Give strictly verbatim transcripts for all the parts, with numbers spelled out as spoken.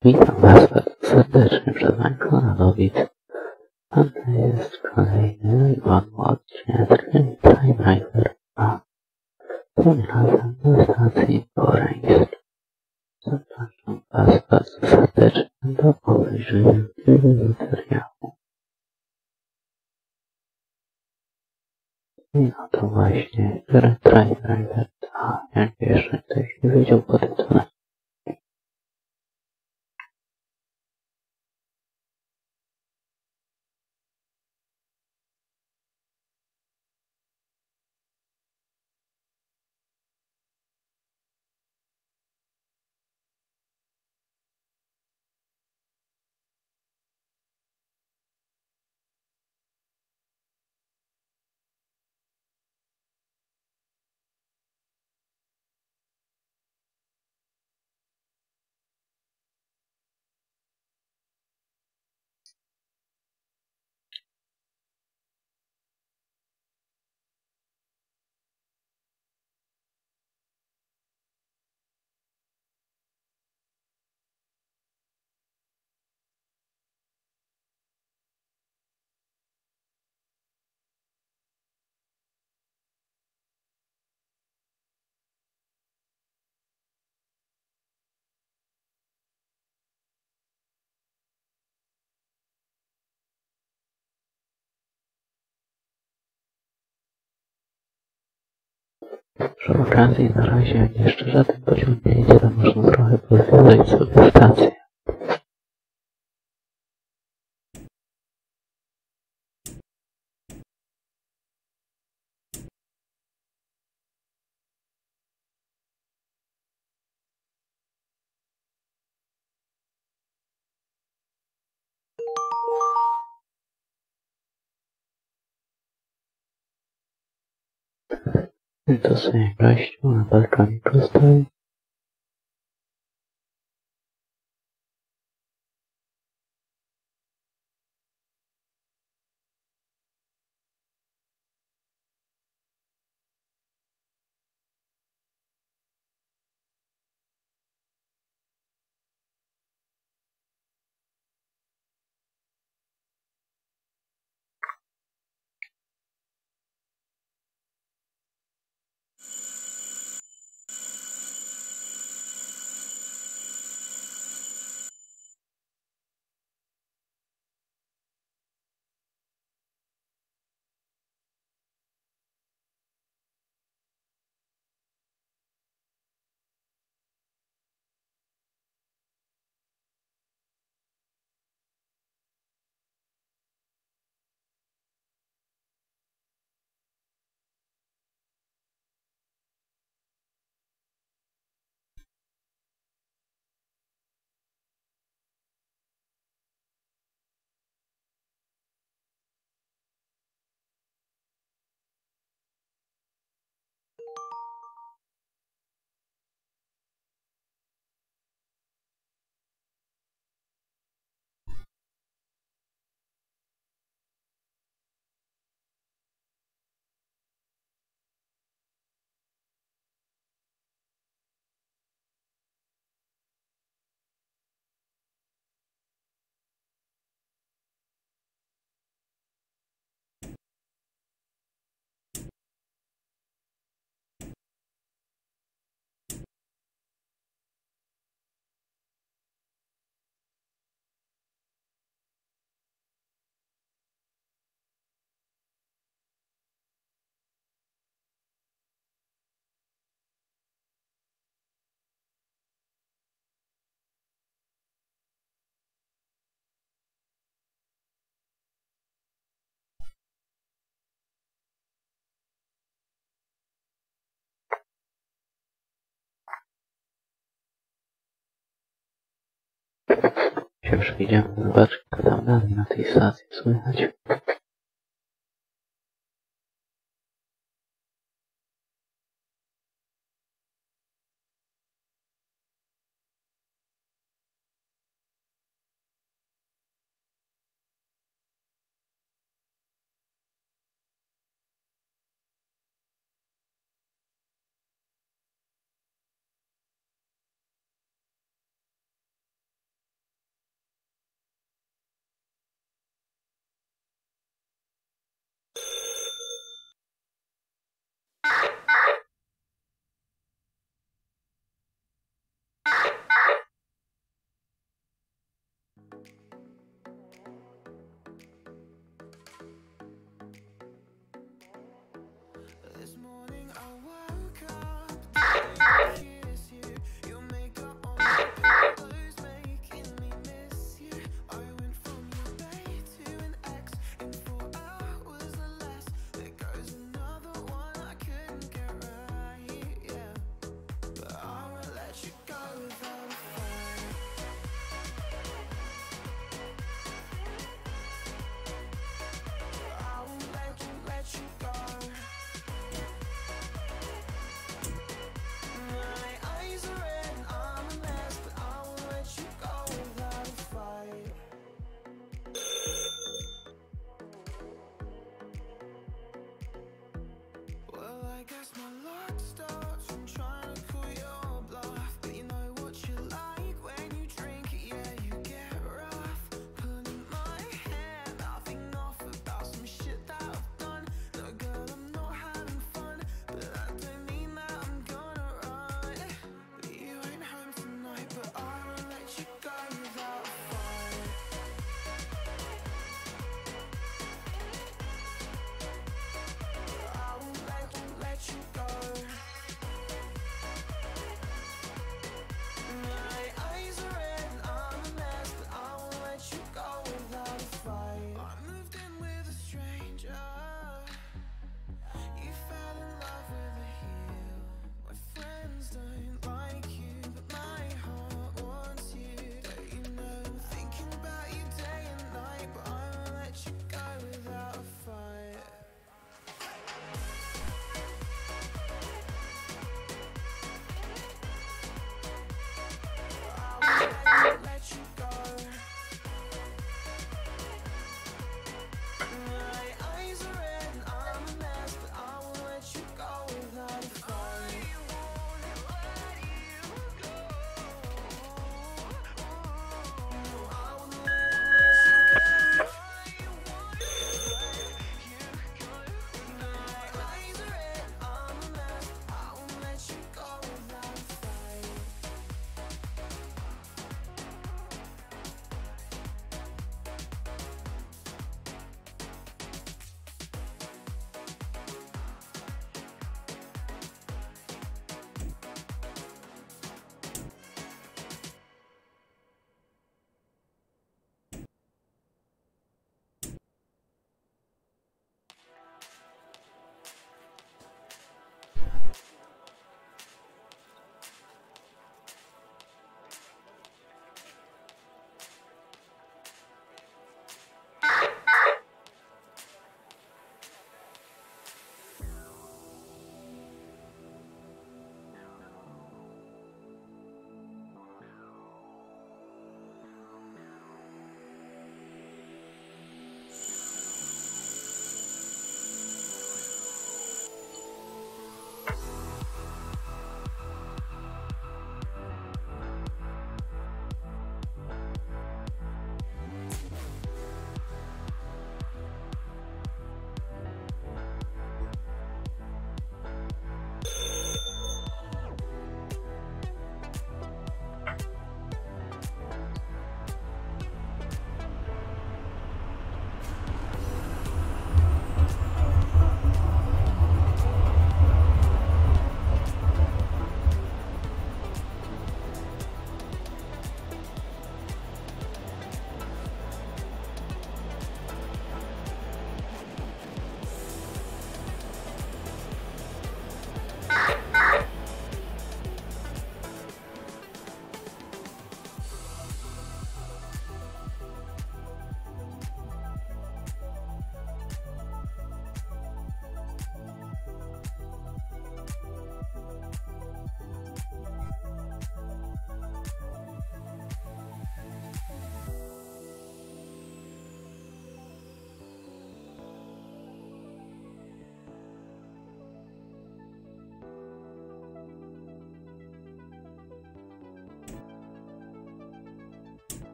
Witam Was bardzo serdecznie przed Wami Robic. A to jest kolejny wodny odcinek, czyli Time Rider dwa. Tym razem na stacji Boreńsk. Zapraszam Was bardzo serdecznie do obejrzenia tego materiału. I no to właśnie gra Time Rider dwa, jak jeszcze ktoś nie wiedział po tytule. Przy okazji na razie jak jeszcze żaden pociąg nie idzie, to można trochę pozwiedzać sobie stację. I to sobie gościu na balkoniku stoi. Się przyjdziemy zobaczyć, co tam dalej na tej stacji słychać.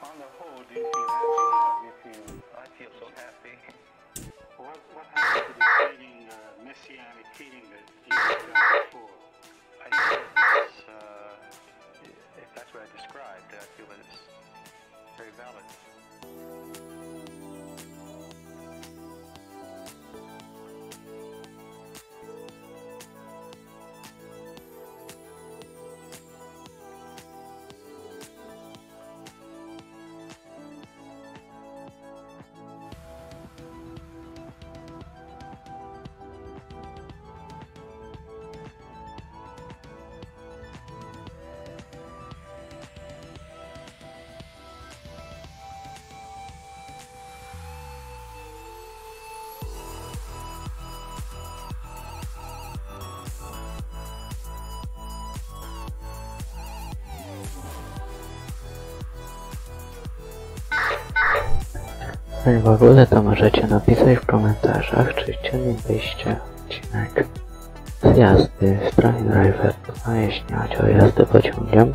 on the whole, do you feel happy or do you feel... I feel so happy. What, what happened to the feeling, uh, messianic feeling that you had before? I feel it's, uh, if that's what I described, I feel that it's very valid. W ogóle to możecie napisać w komentarzach, czy chcielibyście odcinek z jazdy w Train Driver dwa, jeśli chodzi o jazdę pociągiem.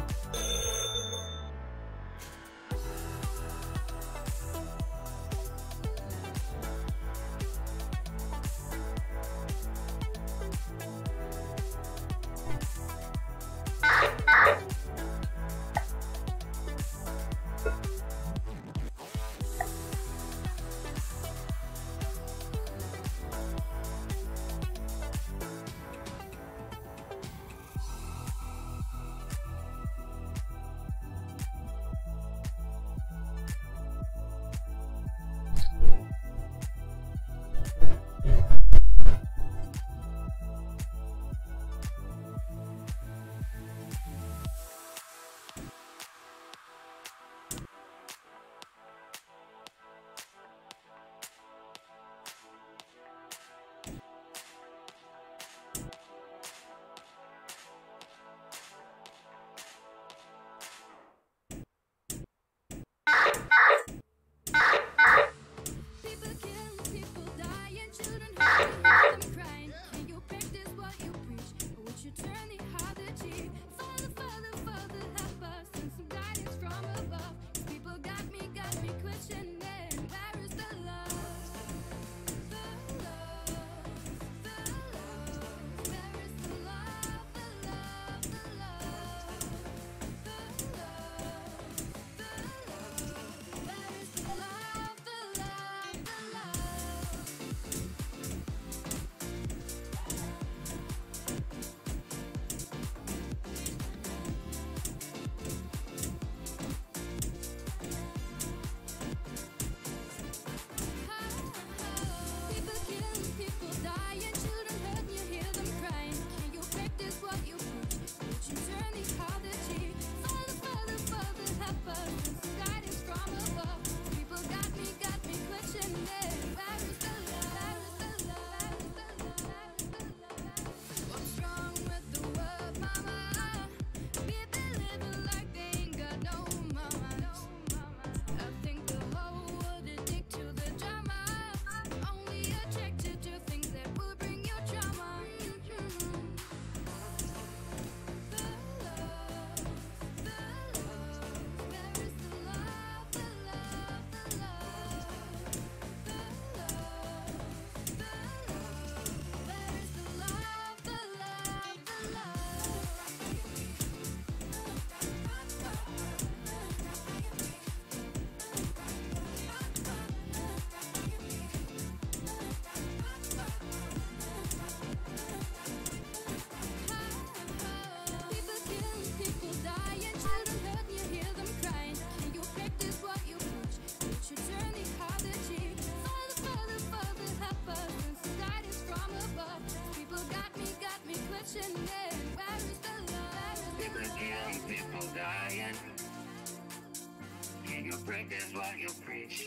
Practice what you preach.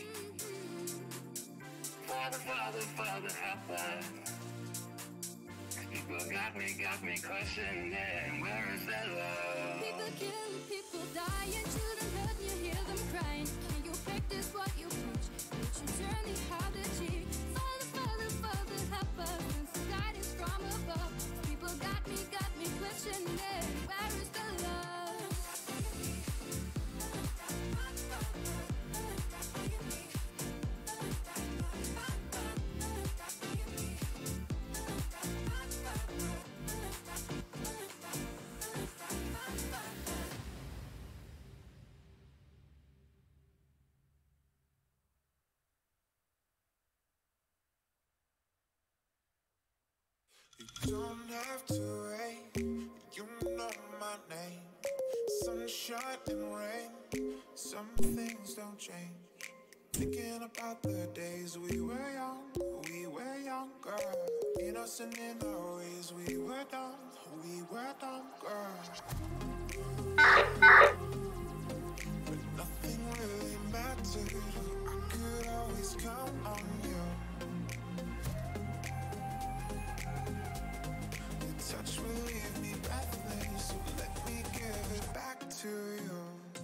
Father, Father, Father, help us. People got me, got me questioning, where is that love? People killing, people dying, children hurt, you hear them crying. Can you practice what you preach? Would you turn the other cheek? Father, Father, Father, help us. And some guidance from above. People got me, got me questioning, where is the love? You don't have to wait, you know my name. Sunshine and rain, some things don't change. Thinking about the days we were young, we were younger. Innocent in our ways, we were dumb, we were dumb, girl. But nothing really mattered, I could always count on you. Your touch will leave me breathless, so let me give it back to you.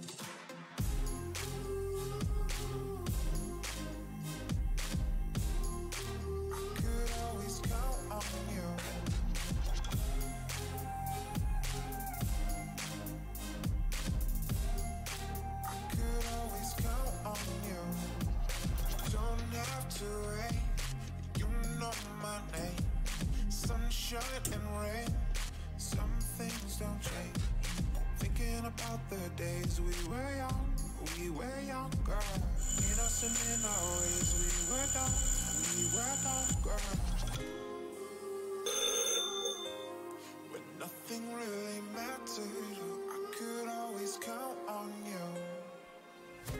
Sunshine and rain, some things don't change. Thinking about the days we were young, we were younger. Innocent in our ways, we were dumb, we were dumb, girl. When nothing really mattered, I could always count on you.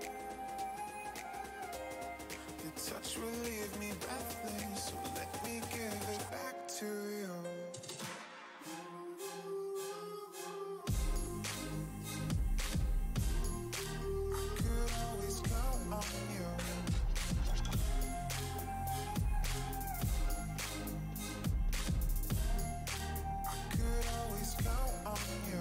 Your touch will leave me breathless, so let me give it back to you. I could always count on you. I could always count on you.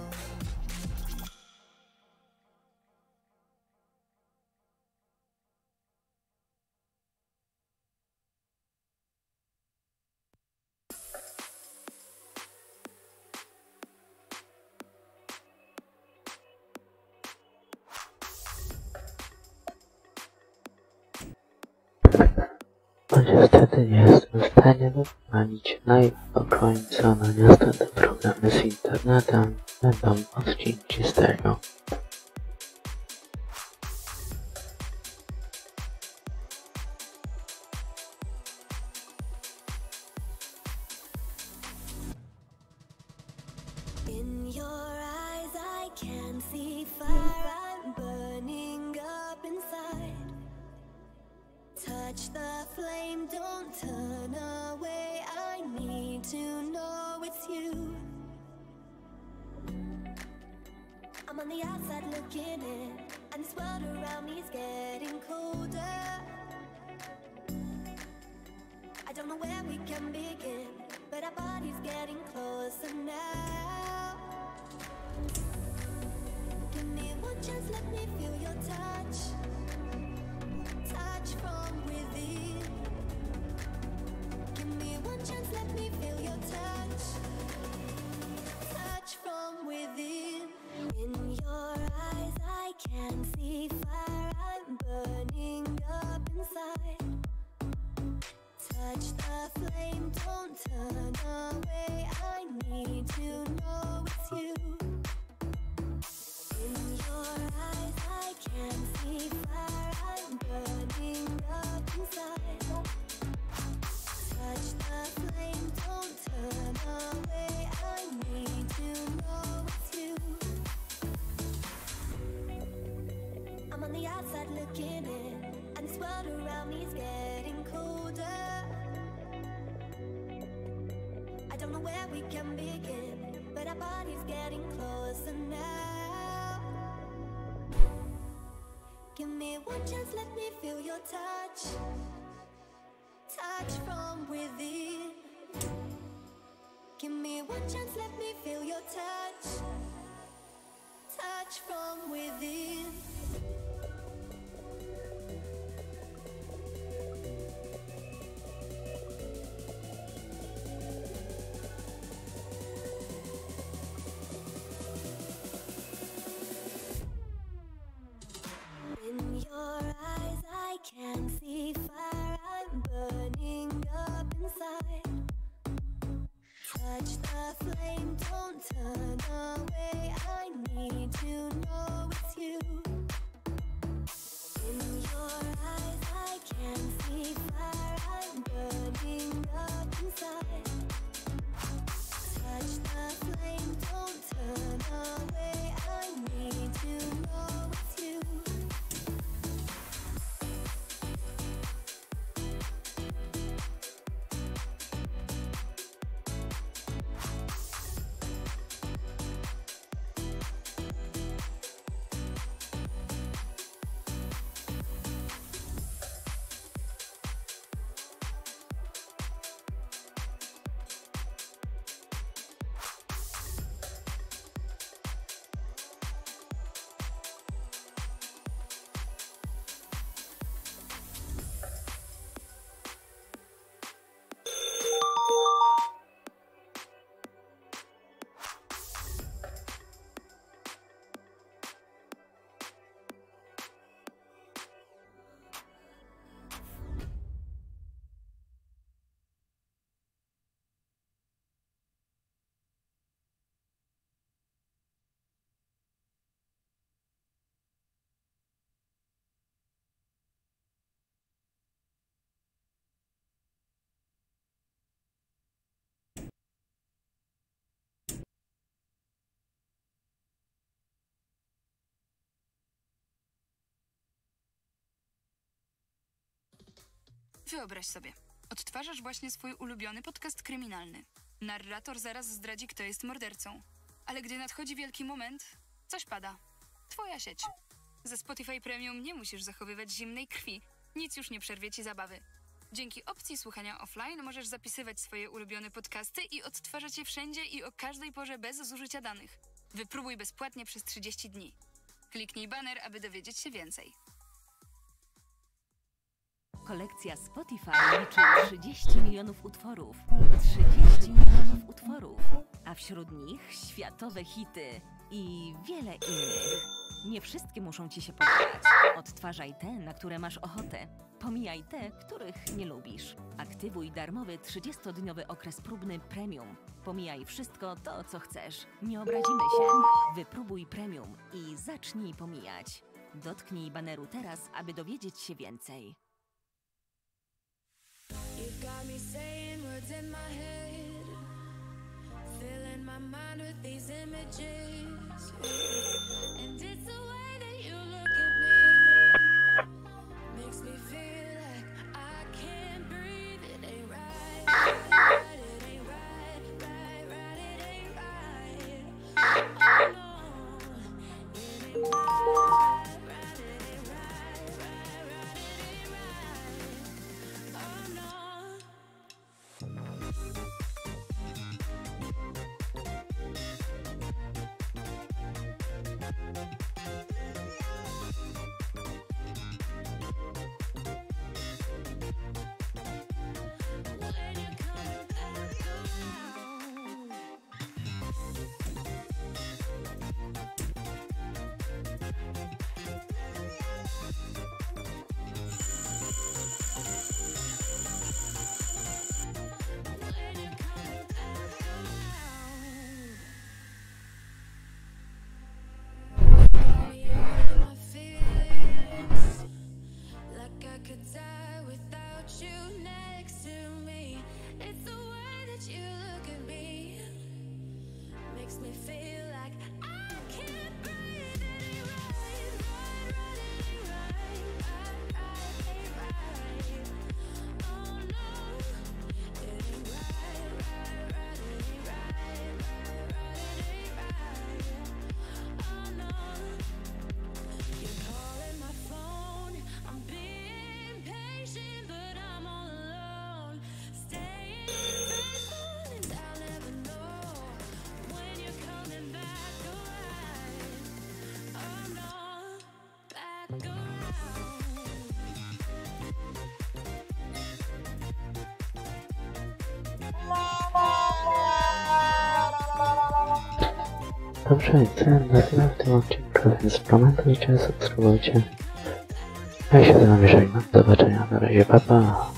Niestety nie jestem w stanie wykonać live'a, co no niestety problemy z internetem będą odcinki z tego. In your eyes I can see fire, I'm burning up inside. Touch the flame, don't turn away, I need to know it's you. I'm on the outside looking in, and this world around me is getting colder. I don't know where we can begin, but our bodies getting closer now. Give me one chance, let me feel your touch. Touch from within. Give me one chance, let me feel your touch. Touch from within. In your eyes I can see fire, I'm burning up inside. Touch the flame, don't turn away, I need to know it's you. In your eyes I can see fire, I'm burning up inside. Touch the flame, don't turn away, I need to know it's you. I'm on the outside looking in, and this world around me is getting colder. I don't know where we can begin, but our bodies getting closer now. Give me one chance, let me feel your touch. Touch from within. Give me one chance, let me feel your touch. Touch from within. In your eyes I can see fire, I'm burning up inside. Touch the flame, don't turn away, I need to know it's you. In your eyes I can see fire, I'm burning up inside. touch the flame, don't turn away. I need to know it's you. Wyobraź sobie, odtwarzasz właśnie swój ulubiony podcast kryminalny. Narrator zaraz zdradzi, kto jest mordercą. Ale gdy nadchodzi wielki moment, coś pada. Twoja sieć. Ze Spotify Premium nie musisz zachowywać zimnej krwi. Nic już nie przerwie ci zabawy. Dzięki opcji słuchania offline możesz zapisywać swoje ulubione podcasty i odtwarzać je wszędzie i o każdej porze bez zużycia danych. Wypróbuj bezpłatnie przez trzydzieści dni. Kliknij baner, aby dowiedzieć się więcej. Kolekcja Spotify liczy trzydzieści milionów utworów. trzydzieści milionów utworów. A wśród nich światowe hity i wiele innych. Nie wszystkie muszą ci się podobać. Odtwarzaj te, na które masz ochotę. Pomijaj te, których nie lubisz. Aktywuj darmowy trzydziestodniowy okres próbny Premium. Pomijaj wszystko to, co chcesz. Nie obrazimy się. Wypróbuj Premium i zacznij pomijać. Dotknij baneru teraz, aby dowiedzieć się więcej. You've got me saying words in my head, filling my mind with these images. And it's the way that you look at me, makes me feel like I can't breathe. It ain't right, right, it ain't right, right, right, it ain't right. Oh no, it ain't right, right, it ain't right, right, right, it ain't right. Oh no. Dobrze, tyle na tyle w tym odcinku, więc komentujcie, subskrybujcie. Ja się z wami żegnam. Do zobaczenia, na razie, pa pa.